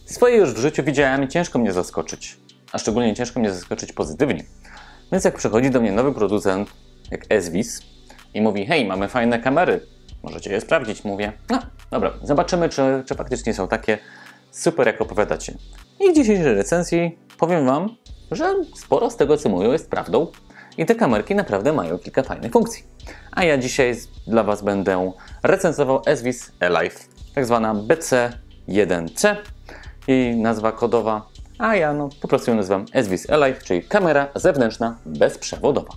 Swoje już w życiu widziałem i ciężko mnie zaskoczyć, a szczególnie ciężko mnie zaskoczyć pozytywnie. Więc jak przychodzi do mnie nowy producent, jak SVIS i mówi: hej, mamy fajne kamery, możecie je sprawdzić, mówię: no dobra, zobaczymy, czy faktycznie są takie super, jak opowiadacie. I w dzisiejszej recenzji powiem Wam, że sporo z tego, co mówią, jest prawdą i te kamerki naprawdę mają kilka fajnych funkcji. A ja dzisiaj dla Was będę recenzował SVIS Alive, tak zwana BC1C, jej nazwa kodowa, a ja po prostu ją nazywam SVIS Alive, czyli kamera zewnętrzna bezprzewodowa.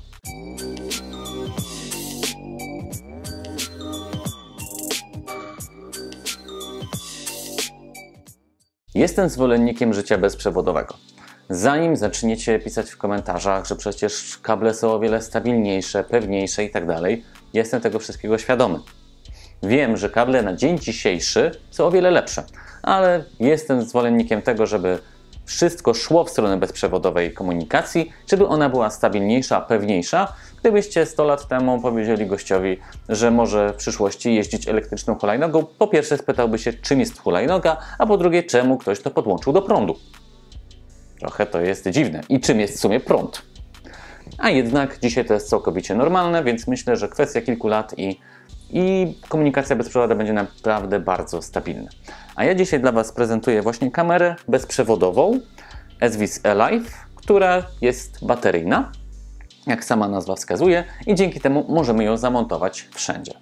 Jestem zwolennikiem życia bezprzewodowego. Zanim zaczniecie pisać w komentarzach, że przecież kable są o wiele stabilniejsze, pewniejsze itd., jestem tego wszystkiego świadomy. Wiem, że kable na dzień dzisiejszy są o wiele lepsze, ale jestem zwolennikiem tego, żeby wszystko szło w stronę bezprzewodowej komunikacji, żeby ona była stabilniejsza, pewniejsza. Gdybyście 100 lat temu powiedzieli gościowi, że może w przyszłości jeździć elektryczną hulajnogą, po pierwsze spytałby się, czym jest hulajnoga, a po drugie, czemu ktoś to podłączył do prądu. Trochę to jest dziwne. I czym jest w sumie prąd? A jednak dzisiaj to jest całkowicie normalne, więc myślę, że kwestia kilku lat i komunikacja bezprzewodowa będzie naprawdę bardzo stabilna. A ja dzisiaj dla Was prezentuję właśnie kamerę bezprzewodową SVIS Alive, która jest bateryjna, jak sama nazwa wskazuje, i dzięki temu możemy ją zamontować wszędzie.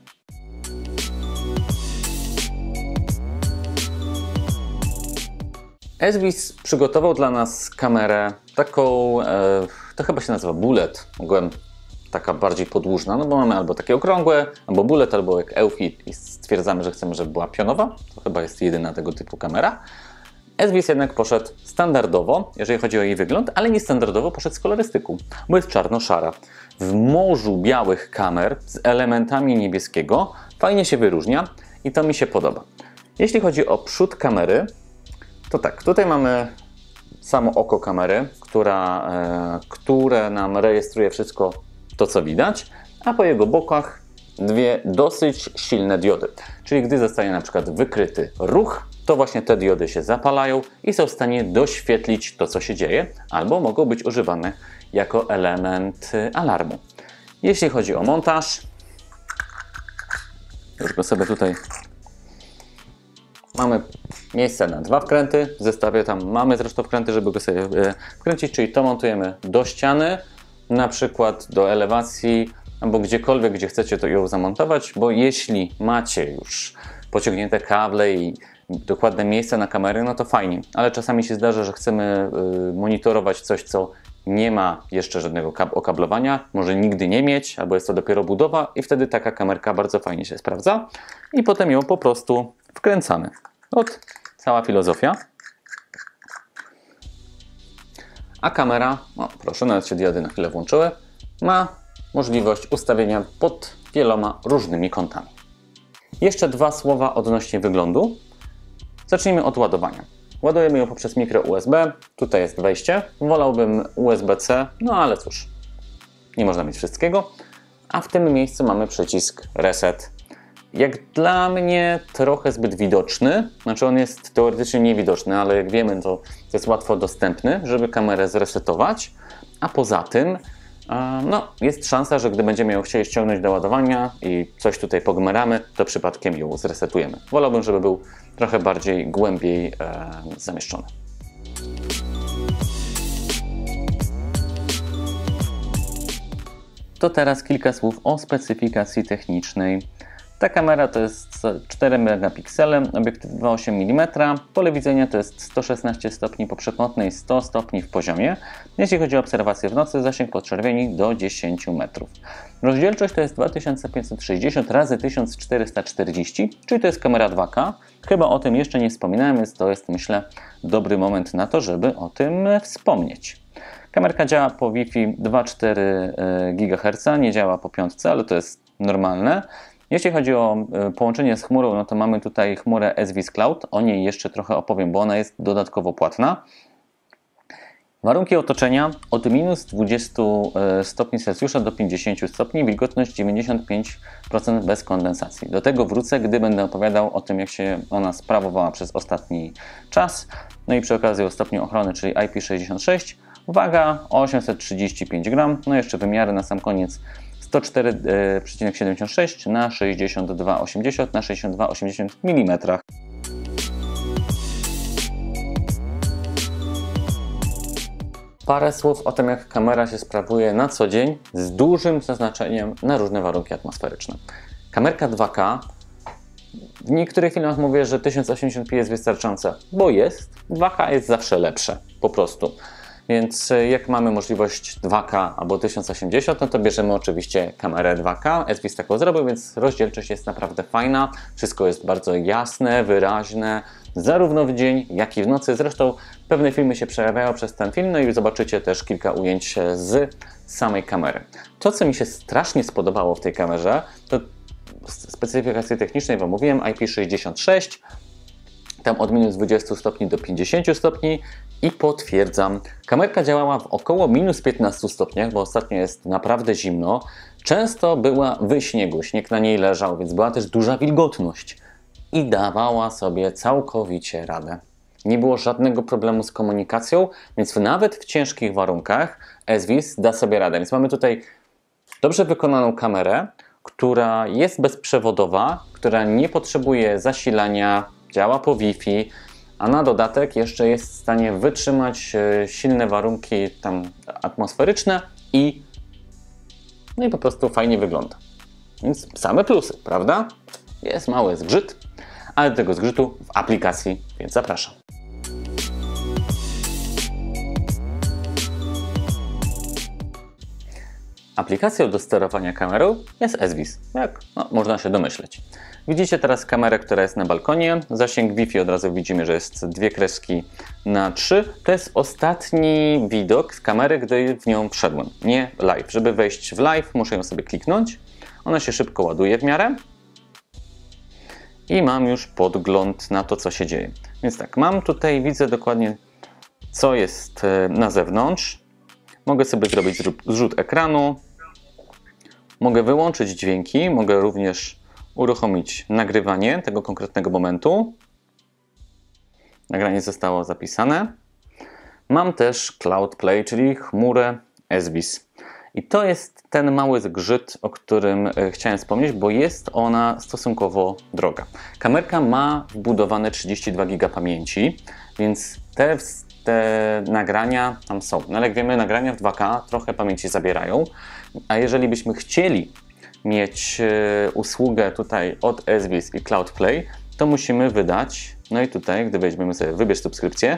SVIS przygotował dla nas kamerę taką, to chyba się nazywa bullet, ogółem taka bardziej podłużna, no bo mamy albo takie okrągłe, albo bullet, albo jak Eufy i stwierdzamy, że chcemy, żeby była pionowa. To chyba jest jedyna tego typu kamera. SVIS jednak poszedł standardowo, jeżeli chodzi o jej wygląd, ale niestandardowo poszedł z kolorystyką, bo jest czarno-szara. W morzu białych kamer z elementami niebieskiego fajnie się wyróżnia i to mi się podoba. Jeśli chodzi o przód kamery, to tak, tutaj mamy samo oko kamery, które nam rejestruje wszystko to, co widać, a po jego bokach dwie dosyć silne diody. Czyli gdy zostaje na przykład wykryty ruch, to właśnie te diody się zapalają i są w stanie doświetlić to, co się dzieje, albo mogą być używane jako element alarmu. Jeśli chodzi o montaż, już go sobie tutaj mamy miejsce na dwa wkręty, w zestawie tam mamy zresztą wkręty, żeby go sobie wkręcić, czyli to montujemy do ściany, na przykład do elewacji, albo gdziekolwiek, gdzie chcecie to ją zamontować, bo jeśli macie już pociągnięte kable i dokładne miejsce na kamery, no to fajnie, ale czasami się zdarza, że chcemy monitorować coś, co nie ma jeszcze żadnego okablowania, może nigdy nie mieć, albo jest to dopiero budowa i wtedy taka kamerka bardzo fajnie się sprawdza i potem ją po prostu wkręcamy. Cała filozofia. A kamera, proszę, nawet się diody na chwilę włączyły, ma możliwość ustawienia pod wieloma różnymi kątami. Jeszcze dwa słowa odnośnie wyglądu. Zacznijmy od ładowania. Ładujemy ją poprzez mikro USB, tutaj jest wejście, wolałbym USB-C, no ale cóż, nie można mieć wszystkiego. A w tym miejscu mamy przycisk Reset. Jak dla mnie trochę zbyt widoczny, znaczy on jest teoretycznie niewidoczny, ale jak wiemy, to jest łatwo dostępny, żeby kamerę zresetować, a poza tym jest szansa, że gdy będziemy ją chcieli ściągnąć do ładowania i coś tutaj pogmeramy, to przypadkiem ją zresetujemy. Wolałbym, żeby był trochę bardziej głębiej zamieszczony. To teraz kilka słów o specyfikacji technicznej. Ta kamera to jest 4 megapiksele, obiektyw 2,8 mm, pole widzenia to jest 116 stopni po przekątnej, 100 stopni w poziomie. Jeśli chodzi o obserwację w nocy, zasięg podczerwieni do 10 metrów. Rozdzielczość to jest 2560 x 1440, czyli to jest kamera 2K. Chyba o tym jeszcze nie wspominałem, więc to jest, myślę, dobry moment na to, żeby o tym wspomnieć. Kamerka działa po Wi-Fi 2,4 GHz, nie działa po 5, ale to jest normalne. Jeśli chodzi o połączenie z chmurą, no to mamy tutaj chmurę SVIS Cloud. O niej jeszcze trochę opowiem, bo ona jest dodatkowo płatna. Warunki otoczenia od minus 20 stopni Celsjusza do 50 stopni, wilgotność 95% bez kondensacji. Do tego wrócę, gdy będę opowiadał o tym, jak się ona sprawowała przez ostatni czas. no i przy okazji o stopniu ochrony, czyli IP66, waga 835 gram, no jeszcze wymiary na sam koniec 104,76 na 62,80 na 62,80 mm. Parę słów o tym, jak kamera się sprawuje na co dzień z dużym zaznaczeniem na różne warunki atmosferyczne. Kamerka 2K, w niektórych filmach mówię, że 1080p jest wystarczające, bo jest. 2K jest zawsze lepsze, po prostu. Więc jak mamy możliwość 2K albo 1080, no to bierzemy oczywiście kamerę 2K. SVIS taką zrobił, więc rozdzielczość jest naprawdę fajna. Wszystko jest bardzo jasne, wyraźne, zarówno w dzień, jak i w nocy. Zresztą pewne filmy się przejawiają przez ten film, no i zobaczycie też kilka ujęć z samej kamery. To, co mi się strasznie spodobało w tej kamerze, to specyfikacji technicznej, Wam mówiłem, IP66, tam od minus 20 stopni do 50 stopni i potwierdzam, kamerka działała w około minus 15 stopniach, bo ostatnio jest naprawdę zimno. Często była w śniegu, śnieg na niej leżał, więc była też duża wilgotność i dawała sobie całkowicie radę. Nie było żadnego problemu z komunikacją, więc nawet w ciężkich warunkach SVIS da sobie radę. Więc mamy tutaj dobrze wykonaną kamerę, która jest bezprzewodowa, która nie potrzebuje zasilania, działa po Wi-Fi, a na dodatek jeszcze jest w stanie wytrzymać silne warunki tam atmosferyczne i no i po prostu fajnie wygląda. Więc same plusy, prawda? Jest mały zgrzyt, ale do tego zgrzytu w aplikacji, więc zapraszam. Aplikacją do sterowania kamerą jest SVIS, jak można się domyśleć. Widzicie teraz kamerę, która jest na balkonie. Zasięg Wi-Fi od razu widzimy, że jest 2:3. To jest ostatni widok z kamery, gdy w nią wszedłem, nie live. Żeby wejść w live, muszę ją sobie kliknąć. Ona się szybko ładuje w miarę. I mam już podgląd na to, co się dzieje. Więc tak, mam tutaj, widzę dokładnie, co jest na zewnątrz. Mogę sobie zrobić zrzut ekranu. Mogę wyłączyć dźwięki. Mogę również uruchomić nagrywanie tego konkretnego momentu. Nagranie zostało zapisane. Mam też Cloud Play, czyli chmurę SVIS. I to jest ten mały zgrzyt, o którym chciałem wspomnieć, bo jest ona stosunkowo droga. Kamerka ma wbudowane 32 GB pamięci, więc te nagrania tam są. No ale jak wiemy, nagrania w 2K trochę pamięci zabierają, a jeżeli byśmy chcieli mieć usługę tutaj od SVIS i Cloud Play, to musimy wydać, no i tutaj, gdy weźmiemy sobie wybierz subskrypcję,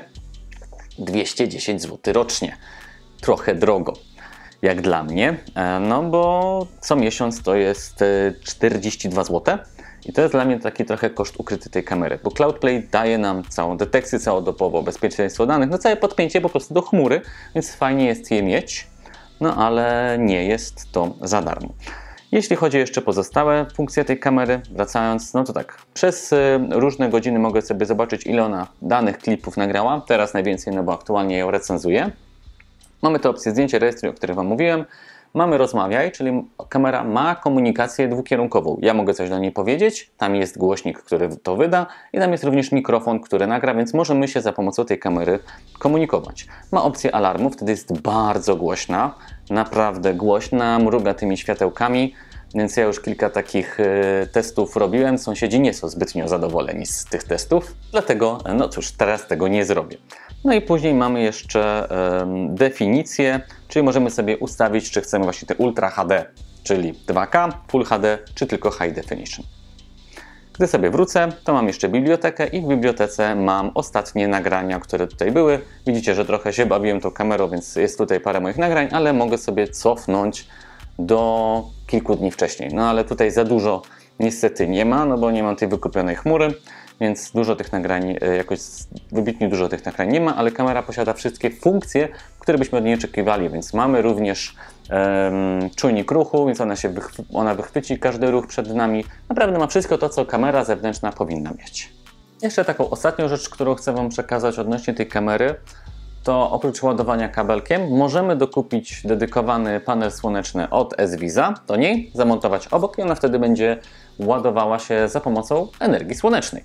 210 zł rocznie. Trochę drogo, jak dla mnie, no bo co miesiąc to jest 42 zł i to jest dla mnie taki trochę koszt ukryty tej kamery, bo Cloud Play daje nam całą detekcję całodobową, bezpieczeństwo danych, no całe podpięcie po prostu do chmury, więc fajnie jest je mieć, no ale nie jest to za darmo. Jeśli chodzi jeszcze o pozostałe funkcje tej kamery, wracając, no to tak, przez różne godziny mogę sobie zobaczyć, ile ona danych klipów nagrała. Teraz najwięcej, no bo aktualnie ją recenzuję. Mamy tu opcję zdjęcie, rejestruj, o której Wam mówiłem. Mamy rozmawiaj, czyli kamera ma komunikację dwukierunkową. Ja mogę coś do niej powiedzieć, tam jest głośnik, który to wyda i tam jest również mikrofon, który nagra, więc możemy się za pomocą tej kamery komunikować. Ma opcję alarmu, wtedy jest bardzo głośna, naprawdę głośna, mruga tymi światełkami, więc ja już kilka takich testów robiłem. Sąsiedzi nie są zbytnio zadowoleni z tych testów, dlatego no cóż, teraz tego nie zrobię. No i później mamy jeszcze definicję, czyli możemy sobie ustawić, czy chcemy właśnie te Ultra HD, czyli 2K, Full HD, czy tylko High Definition. Gdy sobie wrócę, to mam jeszcze bibliotekę i w bibliotece mam ostatnie nagrania, które tutaj były. Widzicie, że trochę się bawiłem tą kamerą, więc jest tutaj parę moich nagrań, ale mogę sobie cofnąć do kilku dni wcześniej. No ale tutaj za dużo niestety nie ma, no bo nie mam tej wykupionej chmury, więc dużo tych nagrań, jakoś wybitnie dużo tych nagrań nie ma, ale kamera posiada wszystkie funkcje, które byśmy od niej oczekiwali, więc mamy również czujnik ruchu, więc ona wychwyci każdy ruch przed nami. Naprawdę ma wszystko to, co kamera zewnętrzna powinna mieć. Jeszcze taką ostatnią rzecz, którą chcę Wam przekazać odnośnie tej kamery, to oprócz ładowania kabelkiem możemy dokupić dedykowany panel słoneczny od SVIS-a do niej, zamontować obok i ona wtedy będzie ładowała się za pomocą energii słonecznej.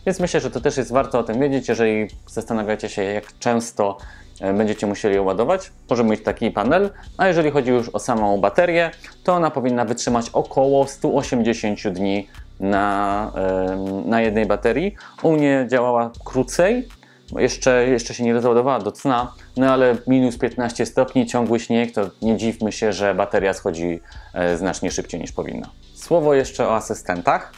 Więc myślę, że to też jest warto o tym wiedzieć, jeżeli zastanawiacie się, jak często będziecie musieli ją ładować. Możemy mieć taki panel, a jeżeli chodzi już o samą baterię, to ona powinna wytrzymać około 180 dni na jednej baterii. U mnie działała krócej, jeszcze się nie rozładowała do cna, no ale minus 15 stopni, ciągły śnieg, to nie dziwmy się, że bateria schodzi znacznie szybciej niż powinna. Słowo jeszcze o asystentach.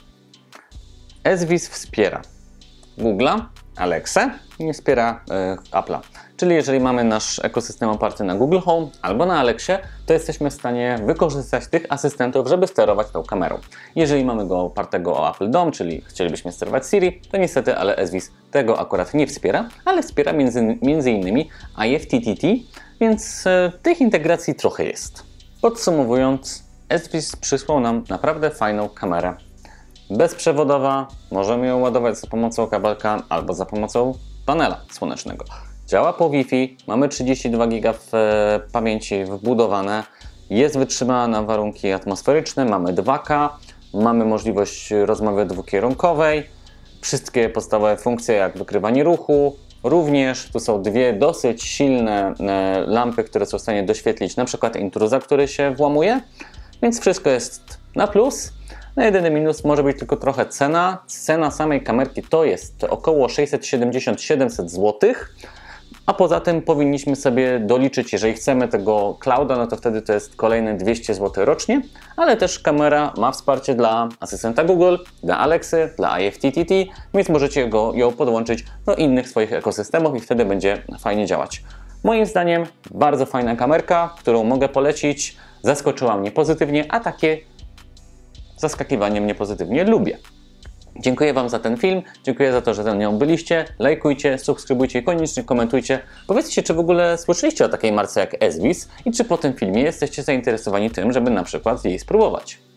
SVIS wspiera Google'a, Alexę i nie wspiera Apple'a. Czyli jeżeli mamy nasz ekosystem oparty na Google Home albo na Alexie, to jesteśmy w stanie wykorzystać tych asystentów, żeby sterować tą kamerą. Jeżeli mamy go opartego o Apple Dom, czyli chcielibyśmy sterować Siri, to niestety, ale SVIS tego akurat nie wspiera, ale wspiera między innymi IFTTT, więc tych integracji trochę jest. Podsumowując, SVIS przysłał nam naprawdę fajną kamerę. Bezprzewodowa, możemy ją ładować za pomocą kabelka albo za pomocą panela słonecznego. Działa po Wi-Fi, mamy 32 GB w pamięci wbudowane, jest wytrzymana na warunki atmosferyczne, mamy 2K, mamy możliwość rozmowy dwukierunkowej, wszystkie podstawowe funkcje jak wykrywanie ruchu, również tu są dwie dosyć silne lampy, które są w stanie doświetlić na przykład intruza, który się włamuje, więc wszystko jest na plus. No jedyny minus może być tylko trochę cena. Cena samej kamerki to jest około 670-700 zł. A poza tym powinniśmy sobie doliczyć, jeżeli chcemy tego clouda, no to wtedy to jest kolejne 200 zł rocznie, ale też kamera ma wsparcie dla asystenta Google, dla Alexy, dla IFTTT, więc możecie ją podłączyć do innych swoich ekosystemów i wtedy będzie fajnie działać. Moim zdaniem bardzo fajna kamerka, którą mogę polecić, zaskoczyła mnie pozytywnie, a takie zaskakiwanie mnie pozytywnie lubię. Dziękuję Wam za ten film, dziękuję za to, że ze mną byliście. Lajkujcie, subskrybujcie i koniecznie komentujcie. Powiedzcie, czy w ogóle słyszeliście o takiej marce jak SVIS i czy po tym filmie jesteście zainteresowani tym, żeby na przykład jej spróbować.